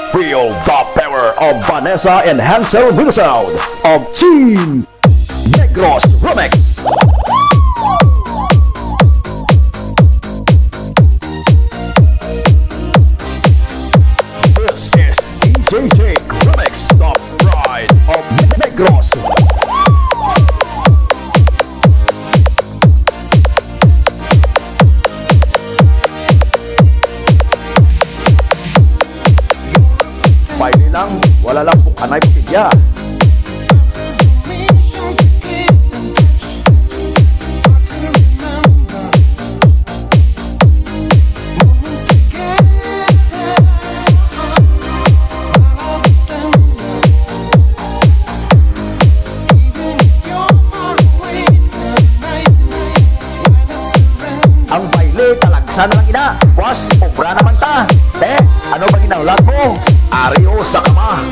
Feel the power of Vanessa and Hansel with the sound of Team Negros Remix. This is DJ Jake Remix, the pride of Negros. Pwede lang, wala lang kung anay patilya. Ang baile talagsan ng ina, was obra naman ta. Ano ba ginaulat mo? Ario sa kama.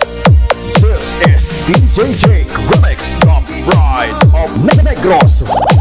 DJ Jake Remix, the pride of Negros.